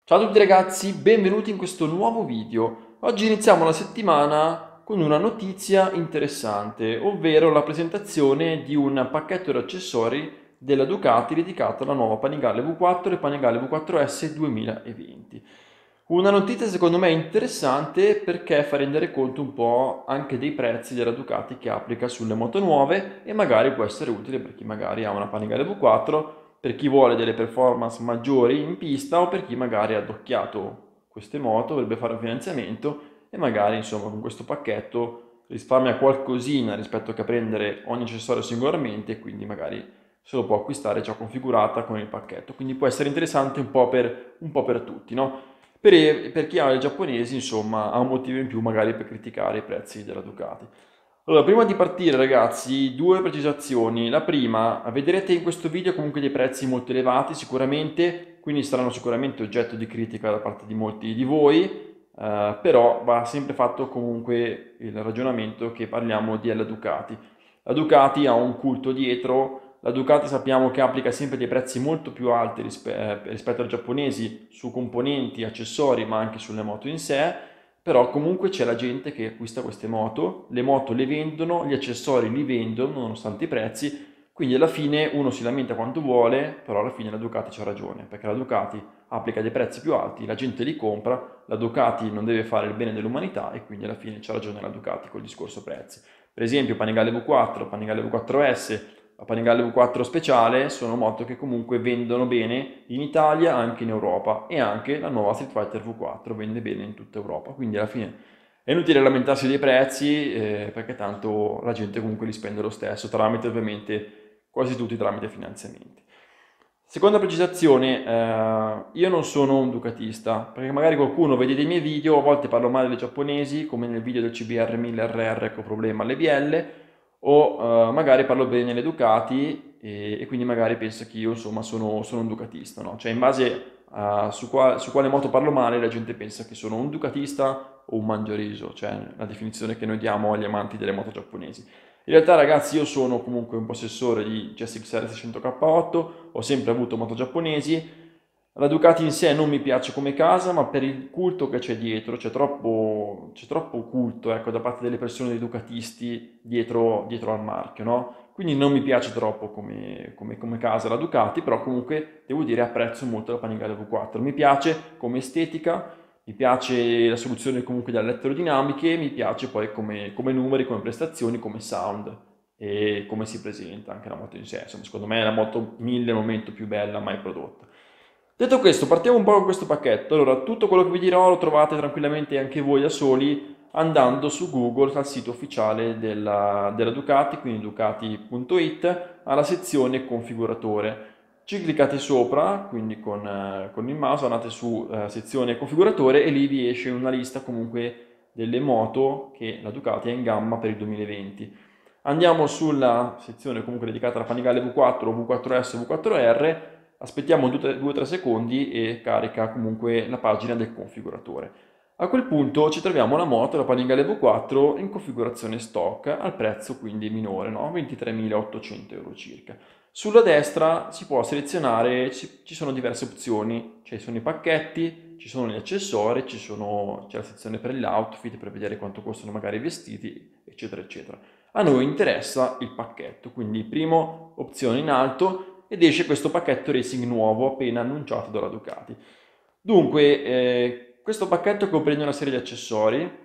Ciao a tutti ragazzi, benvenuti in questo nuovo video. Oggi iniziamo la settimana con una notizia interessante, ovvero la presentazione di un pacchetto di accessori della Ducati dedicato alla nuova Panigale V4 e Panigale V4S 2020. Una notizia secondo me interessante perché fa rendere conto un po' anche dei prezzi della Ducati che applica sulle moto nuove e magari può essere utile per chi magari ha una Panigale V4, per chi vuole delle performance maggiori in pista o per chi magari ha addocchiato queste moto, dovrebbe fare un finanziamento e magari insomma con questo pacchetto risparmia qualcosina rispetto che a prendere ogni accessorio singolarmente e quindi magari se lo può acquistare già configurata con il pacchetto. Quindi può essere interessante un po' per tutti, no? Per chi ha i giapponesi, insomma, ha un motivo in più magari per criticare i prezzi della Ducati. Allora, prima di partire, ragazzi, due precisazioni. La prima, vedrete in questo video comunque dei prezzi molto elevati, sicuramente, quindi saranno sicuramente oggetto di critica da parte di molti di voi, però va sempre fatto comunque il ragionamento che parliamo di alla Ducati. La Ducati ha un culto dietro, la Ducati sappiamo che applica sempre dei prezzi molto più alti rispetto ai giapponesi su componenti, accessori, ma anche sulle moto in sé, però comunque c'è la gente che acquista queste moto, le moto le vendono, gli accessori li vendono nonostante i prezzi, quindi alla fine uno si lamenta quanto vuole, però alla fine la Ducati c'ha ragione, perché la Ducati applica dei prezzi più alti, la gente li compra, la Ducati non deve fare il bene dell'umanità e quindi alla fine c'ha ragione la Ducati col discorso prezzi. Per esempio Panigale V4, Panigale V4S, la Panigale V4 speciale sono moto che comunque vendono bene in Italia, anche in Europa e anche la nuova Street Fighter V4 vende bene in tutta Europa, quindi alla fine è inutile lamentarsi dei prezzi perché tanto la gente comunque li spende lo stesso, tramite ovviamente quasi tutti tramite finanziamenti. Seconda precisazione, io non sono un ducatista, perché magari qualcuno vede dei miei video, a volte parlo male dei giapponesi, come nel video del CBR 1000RR con problema alle bielle, o magari parlo bene delle Ducati e quindi magari pensa che io insomma sono un ducatista, no? Cioè in base a su quale moto parlo male la gente pensa che sono un ducatista o un mangiariso, cioè la definizione che noi diamo agli amanti delle moto giapponesi. In realtà ragazzi io sono comunque un possessore di GSX-R 600K8, ho sempre avuto moto giapponesi, la Ducati in sé non mi piace come casa, ma per il culto che c'è dietro, c'è troppo culto ecco, da parte delle persone dei ducatisti dietro al marchio, no? Quindi non mi piace troppo come casa la Ducati, però comunque devo dire apprezzo molto la Panigale V4. Mi piace come estetica, mi piace la soluzione comunque delle elettrodinamiche, mi piace poi come numeri, come prestazioni, come sound e come si presenta anche la moto in sé. Insomma, secondo me è la moto 1000 al momento più bella mai prodotta. Detto questo, partiamo un po' con questo pacchetto. Allora, tutto quello che vi dirò lo trovate tranquillamente anche voi da soli andando su Google al sito ufficiale della Ducati, quindi ducati.it, alla sezione configuratore. Ci cliccate sopra, quindi con il mouse andate su sezione configuratore e lì vi esce una lista comunque delle moto che la Ducati ha in gamma per il 2020. Andiamo sulla sezione comunque dedicata alla Panigale V4, V4S, V4R, aspettiamo 2-3 secondi e carica comunque la pagina del configuratore. A quel punto ci troviamo la moto, la Panigale V4, in configurazione stock, al prezzo quindi minore, no? 23.800 euro circa. Sulla destra si può selezionare, ci sono diverse opzioni, ci sono i pacchetti, ci sono gli accessori, c'è la sezione per l'outfit per vedere quanto costano magari i vestiti, eccetera, eccetera. A noi interessa il pacchetto, quindi primo opzione in alto ed esce questo pacchetto racing nuovo appena annunciato dalla Ducati. Dunque, questo pacchetto comprende una serie di accessori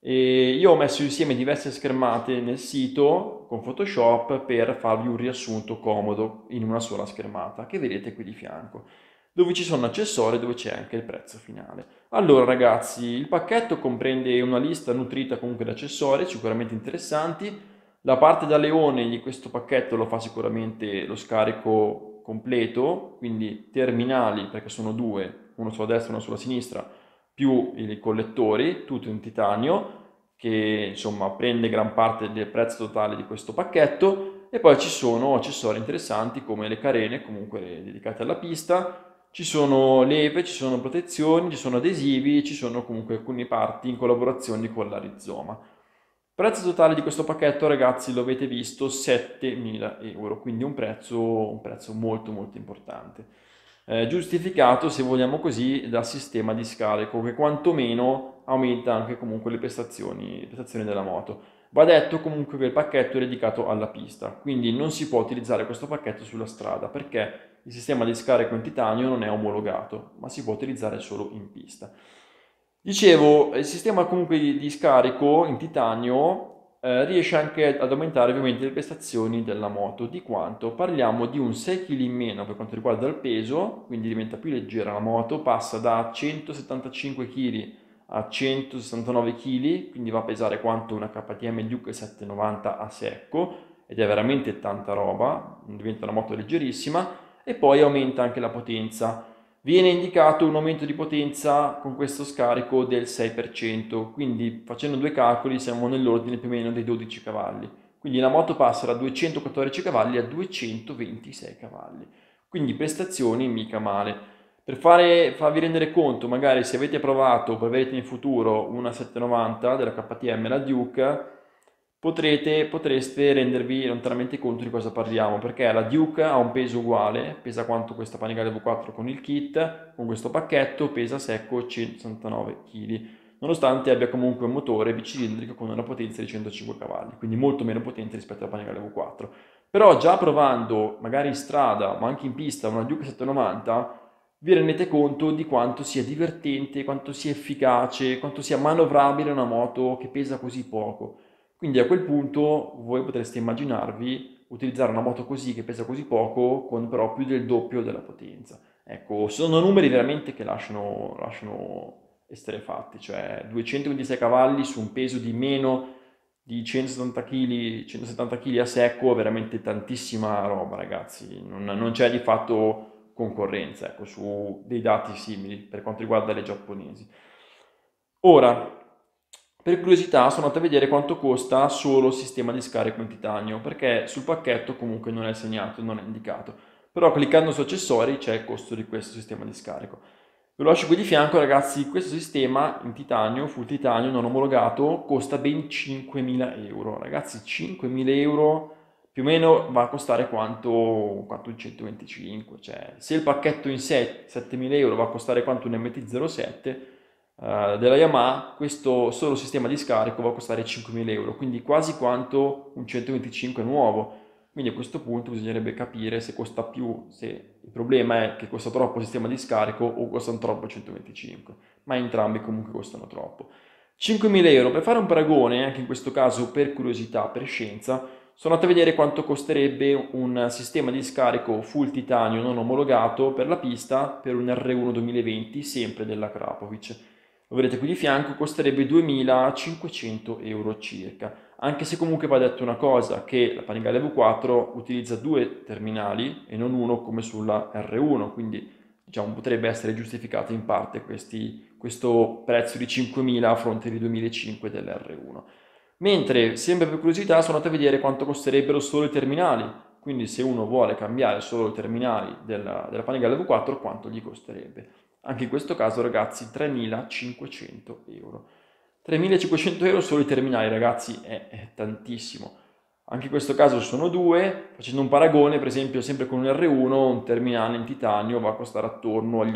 e io ho messo insieme diverse schermate nel sito con Photoshop per farvi un riassunto comodo in una sola schermata che vedete qui di fianco, dove ci sono accessori e dove c'è anche il prezzo finale. Allora ragazzi, il pacchetto comprende una lista nutrita comunque di accessori sicuramente interessanti. La parte da leone di questo pacchetto lo fa sicuramente lo scarico completo, quindi terminali perché sono due, uno sulla destra e uno sulla sinistra, più i collettori, tutto in titanio, che insomma prende gran parte del prezzo totale di questo pacchetto. E poi ci sono accessori interessanti come le carene, comunque dedicate alla pista, ci sono leve, ci sono protezioni, ci sono adesivi, ci sono comunque alcune parti in collaborazione con la Rizoma. Prezzo totale di questo pacchetto, ragazzi, lo avete visto, 7.000 euro, quindi un prezzo molto molto importante. giustificato, se vogliamo così, dal sistema di scarico, che quantomeno aumenta anche comunque le prestazioni della moto. Va detto comunque che il pacchetto è dedicato alla pista, quindi non si può utilizzare questo pacchetto sulla strada perché il sistema di scarico in titanio non è omologato, ma si può utilizzare solo in pista. Dicevo, il sistema comunque di scarico in titanio riesce anche ad aumentare ovviamente le prestazioni della moto. Di quanto? Parliamo di un 6 kg in meno per quanto riguarda il peso, quindi diventa più leggera la moto, passa da 175 kg a 169 kg, quindi va a pesare quanto una KTM Duke 790 a secco, ed è veramente tanta roba, diventa una moto leggerissima, e poi aumenta anche la potenza. Viene indicato un aumento di potenza con questo scarico del 6%, quindi facendo due calcoli siamo nell'ordine più o meno dei 12 cavalli. Quindi la moto passa da 214 cavalli a 226 cavalli, quindi prestazioni mica male. Per farvi rendere conto, magari se avete provato o proverete in futuro una 790 della KTM, la Duke, potreste rendervi lontanamente conto di cosa parliamo, perché la Duke ha un peso uguale, pesa quanto questa Panigale V4 con il kit, con questo pacchetto pesa secco 169 kg, nonostante abbia comunque un motore bicilindrico con una potenza di 105 cavalli, quindi molto meno potente rispetto alla Panigale V4. Però già provando, magari in strada, ma anche in pista, una Duke 790, vi rendete conto di quanto sia divertente, quanto sia efficace, quanto sia manovrabile una moto che pesa così poco. Quindi a quel punto voi potreste immaginarvi utilizzare una moto così che pesa così poco con però più del doppio della potenza. Ecco, sono numeri veramente che lasciano esterrefatti, cioè 226 cavalli su un peso di meno di 170 kg, 170 kg a secco, veramente tantissima roba, ragazzi. Non c'è di fatto concorrenza, ecco, su dei dati simili per quanto riguarda le giapponesi. Ora, per curiosità sono andato a vedere quanto costa solo il sistema di scarico in titanio, perché sul pacchetto comunque non è segnato, non è indicato. Però cliccando su accessori c'è il costo di questo sistema di scarico. Ve lo lascio qui di fianco, ragazzi. Questo sistema in titanio, full titanio, non omologato, costa ben 5.000 euro. Ragazzi, 5.000 euro più o meno va a costare quanto un 125. Cioè, se il pacchetto in sé, 7.000 euro, va a costare quanto un MT-07 della Yamaha, questo solo sistema di scarico va a costare 5.000 euro, quindi quasi quanto un 125 nuovo. Quindi a questo punto bisognerebbe capire se costa più, se il problema è che costa troppo il sistema di scarico o costano troppo 125, ma entrambi comunque costano troppo. 5.000 euro, per fare un paragone, anche in questo caso per curiosità, per scienza, sono andato a vedere quanto costerebbe un sistema di scarico full titanio non omologato per la pista per un R1 2020, sempre della Krapovic. Lo vedete qui di fianco, costerebbe 2.500 euro circa, anche se comunque va detto una cosa, che la Panigale V4 utilizza due terminali e non uno come sulla R1, quindi diciamo, potrebbe essere giustificato in parte questo prezzo di 5.000 a fronte di 2.500 dell'R1. Mentre, sempre per curiosità, sono andato a vedere quanto costerebbero solo i terminali, quindi se uno vuole cambiare solo i terminali della Panigale V4, quanto gli costerebbe. Anche in questo caso, ragazzi, 3.500 euro. 3.500 euro solo i terminali, ragazzi, è tantissimo. Anche in questo caso sono due, facendo un paragone, per esempio, sempre con un R1, un terminale in titanio va a costare attorno agli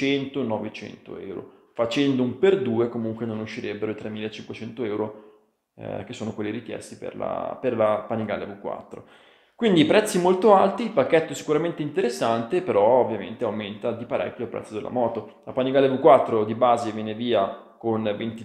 800-900 euro. Facendo un per due comunque non uscirebbero i 3.500 euro, che sono quelli richiesti per la Panigale V4. Quindi prezzi molto alti, il pacchetto è sicuramente interessante, però ovviamente aumenta di parecchio il prezzo della moto. La Panigale V4 di base viene via con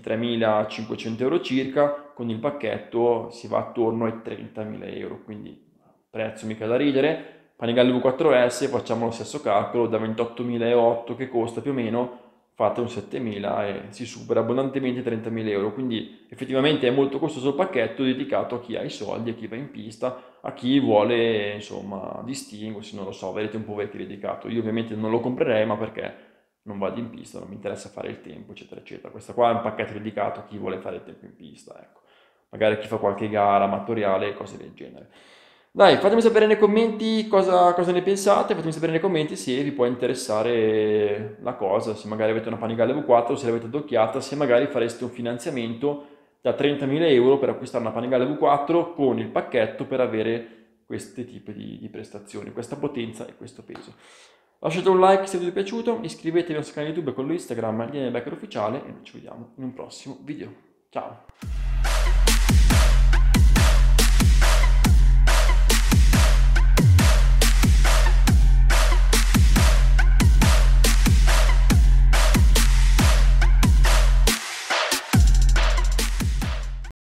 23.500 euro circa, con il pacchetto si va attorno ai 30.000 euro, quindi prezzo mica da ridere. Panigale V4S, facciamo lo stesso calcolo, da 28.008 che costa più o meno, fate un 7.000 e si supera abbondantemente i 30.000 euro, quindi effettivamente è molto costoso il pacchetto dedicato a chi ha i soldi, a chi va in pista, a chi vuole insomma distinguersi, non lo so, vedete un po' vecchio dedicato. Io ovviamente non lo comprerei, ma perché non vado in pista, non mi interessa fare il tempo, eccetera, eccetera. Questa qua è un pacchetto dedicato a chi vuole fare il tempo in pista, ecco. Magari chi fa qualche gara amatoriale, cose del genere. Dai, fatemi sapere nei commenti cosa ne pensate, fatemi sapere nei commenti se vi può interessare la cosa, se magari avete una Panigale V4, se l'avete adocchiata, se magari fareste un finanziamento da 30.000 euro per acquistare una Panigale V4 con il pacchetto per avere questi tipi di prestazioni, questa potenza e questo peso. Lasciate un like se vi è piaciuto, iscrivetevi al nostro canale YouTube e quello Instagram, Daniele Becker Ufficiale, e noi ci vediamo in un prossimo video. Ciao!